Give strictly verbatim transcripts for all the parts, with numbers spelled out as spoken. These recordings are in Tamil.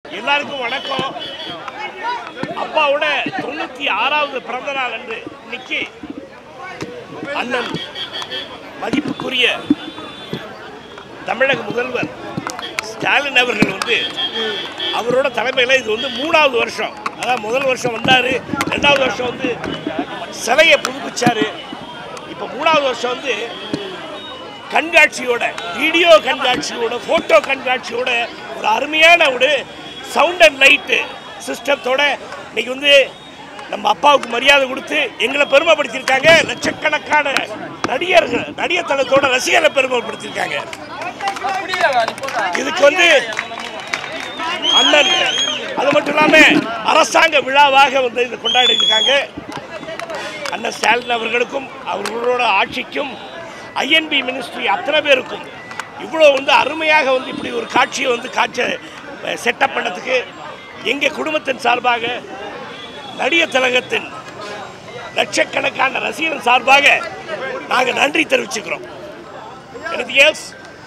எல்லாருக்கும் வணக்கம். அப்பாவோட தொண்ணூத்தி ஆறாவது பிறந்த நாள் அன்று இன்னைக்கு அண்ணன் மதிப்புக்குரிய தமிழக முதல்வர் ஸ்டாலின் அவர்கள் வந்து அவரோட தலைமையில் இது வந்து மூணாவது வருஷம். அதான் முதல் வருஷம் வந்தார், ரெண்டாவது வருஷம் வந்து சிலையை புதுப்பிச்சார். இப்போ மூணாவது வருஷம் வந்து கண்காட்சியோட, வீடியோ கண்காட்சியோட, ஃபோட்டோ கண்காட்சியோட ஒரு அருமையான ஒரு சவுண்ட் அண்ட் லைட்டு சிஸ்டத்தோட இன்னைக்கு வந்து நம்ம அப்பாவுக்கு மரியாதை கொடுத்து எங்களை பெருமைப்படுத்தியிருக்காங்க. லட்சக்கணக்கான நடிகர்கள் நடிகர் தளத்தோட ரசிகர்களை பெருமைப்படுத்தியிருக்காங்க. இதுக்கு வந்து அண்ணன் அது மட்டும் இல்லாமல் அரசாங்க விழாவாக வந்து இதை கொண்டாடி இருக்காங்க. அண்ணன் ஸ்டாலின் அவர்களுக்கும் அவர்களோட ஆட்சிக்கும் ஐஎன்பி மினிஸ்ட்ரி அத்தனை பேருக்கும் இவ்வளோ வந்து அருமையாக வந்து இப்படி ஒரு காட்சியை வந்து காட்சி செட்டப் பண்ணதுக்கு எங்கள் குடும்பத்தின் சார்பாக, நடிகர் திலகத்தின் லட்சக்கணக்கான ரசிகர்கள் சார்பாக நாங்கள் நன்றி தெரிவிச்சுக்கிறோம். எனக்கு எஸ்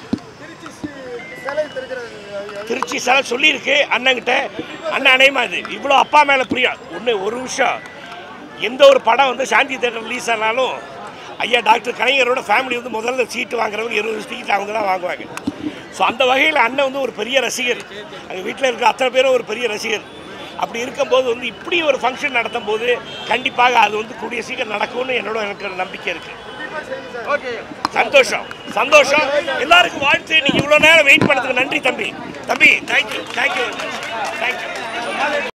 திருச்சி சிலை சொல்லியிருக்கு அண்ணங்கிட்ட. அண்ணன் அணையமா இது இவ்வளோ அப்பா மேலே பிரியம். ஒன்று ஒரு விஷயம், எந்த ஒரு படம் வந்து சாந்தி தேட்டர் ரிலீஸ் ஆனாலும் ஐயா டாக்டர் கலைஞரோட ஃபேமிலி வந்து முதல்ல சீட்டு வாங்குறவங்க இருபது சீட்டு அவங்க தான் வாங்குவாங்க. ஸோ அந்த வகையில் அண்ணன் வந்து ஒரு பெரிய ரசிகர், அங்கே வீட்டில் இருக்கிற அத்தனை பேரும் ஒரு பெரிய ரசிகர். அப்படி இருக்கும்போது வந்து இப்படி ஒரு ஃபங்க்ஷன் நடத்தும் போது கண்டிப்பாக அது வந்து கூடிய சீக்கிரம் நடக்கும்னு என்னோட எனக்கு ஒரு நம்பிக்கை இருக்குது. சந்தோஷம் சந்தோஷம் எல்லாருக்கும் வாழ்த்து. நீங்கள் இவ்வளோ நேரம் வெயிட் பண்ணதுக்கு நன்றி தம்பி. தம்பி தேங்க்யூ தேங்க்யூ தேங்க்யூ.